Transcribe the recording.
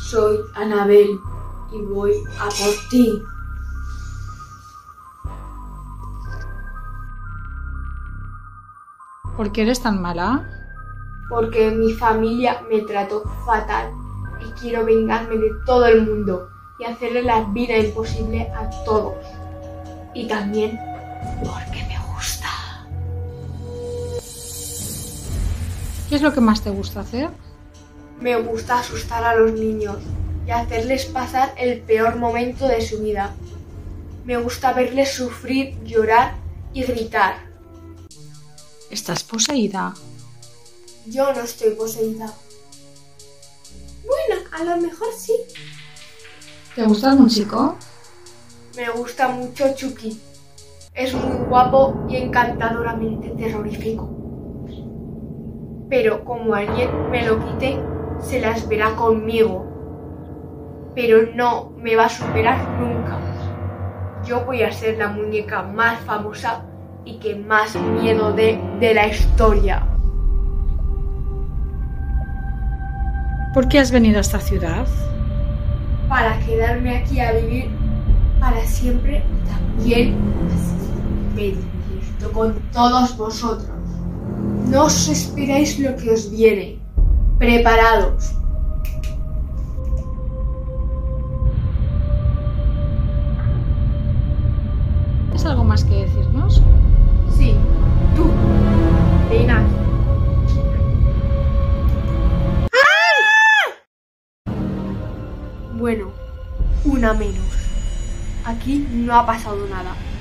Soy Anabel y voy a por ti. ¿Por qué eres tan mala? Porque mi familia me trató fatal y quiero vengarme de todo el mundo y hacerle la vida imposible a todos. Y también porque me gusta. ¿Qué es lo que más te gusta hacer? Me gusta asustar a los niños y hacerles pasar el peor momento de su vida. Me gusta verles sufrir, llorar y gritar. ¿Estás poseída? Yo no estoy poseída. Bueno, a lo mejor sí. ¿Te gusta algún chico? Me gusta mucho Chucky. Es muy guapo y encantadoramente terrorífico. Pero como alguien me lo quite, se las verá conmigo. Pero no me va a superar nunca. Yo voy a ser la muñeca más famosa y que más miedo dé de la historia. ¿Por qué has venido a esta ciudad? Para quedarme aquí a vivir para siempre y también me divierto con todos vosotros. No os esperáis lo que os viene. Preparados. ¿Tienes algo más que decirnos? Sí, tú. Ven aquí. Bueno, una menos. Aquí no ha pasado nada.